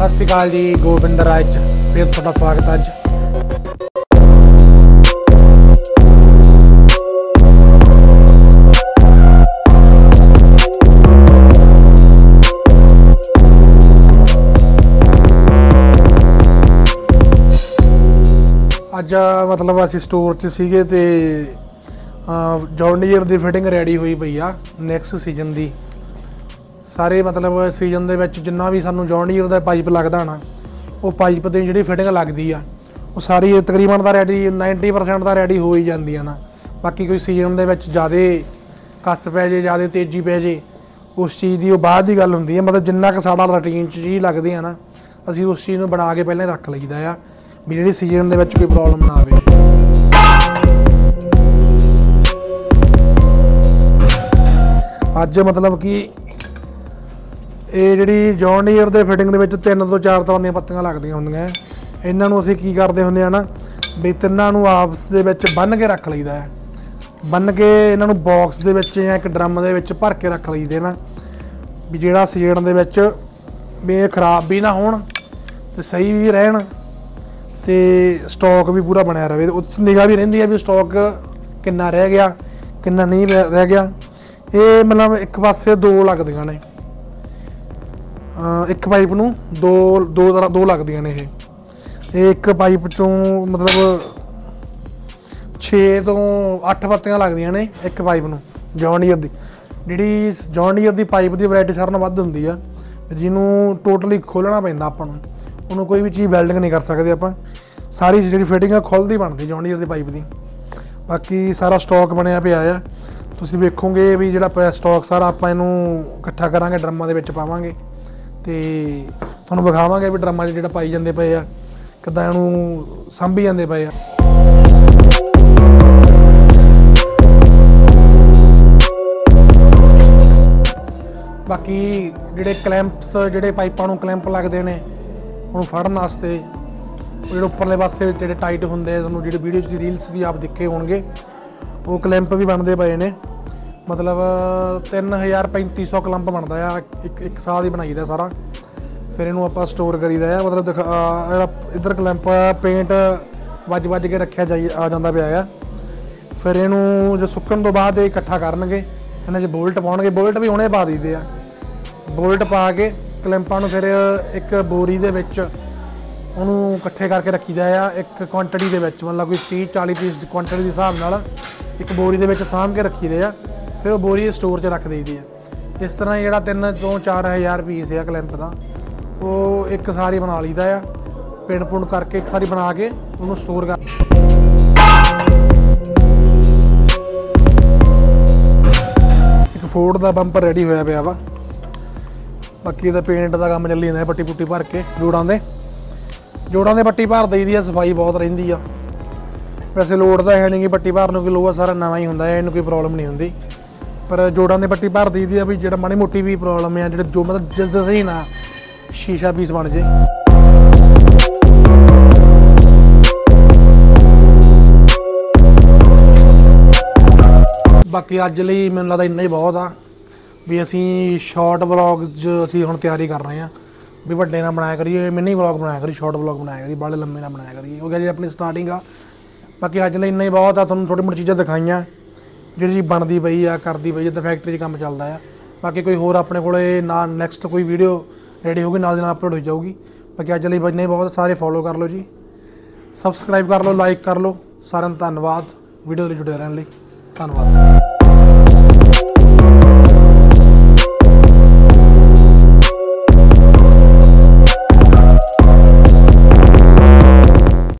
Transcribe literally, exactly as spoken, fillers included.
सत श्री अकाल जी, गोबिंद राज फिर थोड़ा स्वागत है। अज अज मतलब असी स्टोर च सीगे ते जॉन डीयर की फिटिंग रेडी हुई पई आ नैक्सट सीजन की। सारे मतलब सीजन दे विच जिन्ना भी सानू जॉन डीयर का पाइप लगदा ना, वो पाइप की जिहड़ी फिटिंग लगदी आ वो सारी तकरीबन दा रेडी नाइनटी परसेंट दा रेडी हो ही जांदी आ ना। बाकी कोई सीजन दे विच ज़्यादा कस पै जे, ज़्यादा तेजी पै जे, उस चीज़ की बाद की गल हुंदी है। मतलब जिन्ना क साडा रूटीन च चीज़ लगदी है ना, असीं उस चीज़ नूं बना के पहले रख लईदा आ भी जिहड़ी सीजन दे विच कोई प्रॉब्लम ना आवे। अज मतलब कि ये जिहड़ी जॉन डीयर दे फिटिंग दे विच तीन तो चार तरह दी पत्तियां लगदियां हुंदियां। इन्हां नूं असीं की करदे हुंदे आ ना भी तिन्नां नूं आपस दे विच बन्न के रख लईदा है। बन्न के इन्हां नूं बॉक्स दे विच जां इक ड्रम दे विच भर के रख लईदे ना भी जिहड़ा सीजन दे विच भी ये खराब भी ना होण ते सही भी रहण ते स्टॉक भी पूरा बनया रहे। उस निगाह भी रहिंदी है भी स्टॉक किन्ना रह गया किन्ना नहीं रह गया। ये मतलब एक पासे दो लगदियां ने, एक पाइप नूं दो दो तरह दो लगदियां ने। ये एक पाइप चों मतलब छे तो अठ पत्तियां लगदियां ने एक पाइप नूं जॉन डीयर दी। जिहड़ी जॉन डीयर दी पाइप दी वैरायटी सारिਆਂ नालों वध हुंदी आ, जिहनूं टोटली खोलना पैंदा आपां नूं, ਉਹਨੂੰ कोई भी चीज़ वैल्डिंग नहीं कर सकते आप। सारी जी फिटिंग खुलदी बनती जॉन डीयर की पाइप की। बाकी सारा स्टॉक बनया पिया आ, तुसीं वेखोगे भी जिहड़ा स्टॉक सारा आपां इहनूं इकट्ठा करांगे ड्रमां दे विच पावांगे ते तुहानूं विखावांगे भी ड्रमां 'च जिहड़ा पाई जांदे पए आ किद्दां इहनूं सांभी जांदे पए आ। बाकी जिहड़े क्लैंप्स जिहड़े पाइपां नूं क्लैंप लगदे ने ਉਹਨੂੰ ਫੜਨ ਵਾਸਤੇ ਜਿਹੜੇ ਉੱਪਰਲੇ ਪਾਸੇ ਜਿਹੜੇ ਟਾਈਟ ਹੁੰਦੇ ਤੁਹਾਨੂੰ ਜਿਹੜੇ ਵੀਡੀਓ 'ਚ ਰੀਲਸ ਵੀ ਆਪ ਦੇਖੇ ਹੋਣਗੇ, ਉਹ ਕਲੈਂਪ ਵੀ ਬਣਦੇ ਪਏ ਨੇ। ਮਤਲਬ ਤਿੰਨ ਹਜ਼ਾਰ ਪੈਂਤੀ ਸੌ ਕਲੈਂਪ ਬਣਦਾ ਆ ਇੱਕ ਇੱਕ ਸਾਲ ਹੀ ਬਣਾਈਦਾ ਸਾਰਾ। ਫਿਰ ਇਹਨੂੰ ਆਪਾਂ ਸਟੋਰ ਕਰੀਦਾ ਆ। ਮਤਲਬ ਜਿਹੜਾ ਇੱਧਰ ਕਲੈਂਪ ਪੇਂਟ ਵੱਜ ਵੱਜ ਕੇ ਰੱਖਿਆ ਜਾਈ ਆ ਜਾਂਦਾ ਪਿਆ ਆ। ਫਿਰ ਇਹਨੂੰ ਜੋ ਸੁੱਕਣ ਤੋਂ ਬਾਅਦ ਇਹ ਇਕੱਠਾ ਕਰਨਗੇ, ਇਹਨਾਂ 'ਚ ਬੋਲਟ ਪਾਉਣਗੇ। ਬੋਲਟ ਵੀ ਹੁਣੇ ਪਾ ਦਈਦੇ ਆ। ਬੋਲਟ ਪਾ ਕੇ ਕਲੈਂਪਾਂ ਨੂੰ ਫਿਰ ਇੱਕ ਬੋਰੀ ਦੇ ਵਿੱਚ ਉਹਨੂੰ ਇਕੱਠੇ ਕਰਕੇ ਰੱਖੀਦਾ ਆ ਇੱਕ ਕੁਆਂਟਿਟੀ ਦੇ ਵਿੱਚ। ਮਤਲਬ ਕੋਈ ਤੀਹ ਚਾਲੀ ਪੀਸ ਕੁਆਂਟਿਟੀ ਦੇ ਹਿਸਾਬ ਨਾਲ ਇੱਕ ਬੋਰੀ ਦੇ ਵਿੱਚ ਸਾਂਭ ਕੇ ਰੱਖੀਦੇ ਆ। ਫਿਰ ਉਹ ਬੋਰੀ ਸਟੋਰ 'ਚ ਰੱਖ ਦਈਦੀ ਆ। ਇਸ ਤਰ੍ਹਾਂ ਜਿਹੜਾ ਤਿੰਨ ਤੋਂ ਚਾਰ ਹਜ਼ਾਰ ਪੀਸ ਆ ਕਲੈਂਪ ਦਾ, ਉਹ ਇੱਕ ਸਾਰੀ ਬਣਾ ਲਈਦਾ ਆ। ਪਿੰਡ ਪੁੰਡ ਕਰਕੇ ਇੱਕ ਸਾਰੀ ਬਣਾ ਕੇ ਉਹਨੂੰ ਸਟੋਰ ਕਰ। ਇੱਕ ਫੋਰਡ ਦਾ ਬੰਪਰ ਰੈਡੀ ਹੋਇਆ ਪਿਆ ਵਾ। बाकी ये पेंट का काम चली जाता है, पट्टी पुट्टी भर के जोड़ों के जोड़ों के पट्टी भर दी दी है। सफाई बहुत रही है। वैसे लोड़ तो है नहीं कि पट्टी भरने की लोग सारा नवा ही होंगे, इन्हें कोई प्रॉब्लम नहीं होंगी। पर जोड़ों की पट्टी भर दी दी है भी जो माड़ी मोटी भी प्रॉब्लम है जो जो मतलब जिस सही ना शीशा पीस बन जाए। बाकी अज लई मैनूं लगदा इन्ना ही बहुत आ भी असी शॉर्ट व्लॉग असी हुण तैयारी कर रहे हैं भी वड्डे ना बनाया करिए, मिनी व्लॉग बनाया करिए, शॉर्ट व्लॉग बनाया करिए, बड़े लंबे ना बनाया करिए। हो गया जी अपनी स्टार्टिंग आ। बाकी अज लई इन्ना ही बहुत आ। तुहानूं थोड़ी मोटी चीज़ां दिखाइयां जिहड़ी चीज़ बनदी पई आ करदी पई जिद्दां फैक्ट्री च काम चलदा आ। बाकी कोई होर अपने कोले ना नैक्सट कोई वीडियो रेडी होगी नाल दी नाल अपलोड हो जाऊगी। बाकी अज लई इन्ना ही बहुत। सारे फॉलो कर लो जी, सबसक्राइब कर लो, लाइक कर लो। सारिਆਂ ਨੂੰ धन्नवाद वीडियो नाल जुड़े रहने लई। धन्नवाद।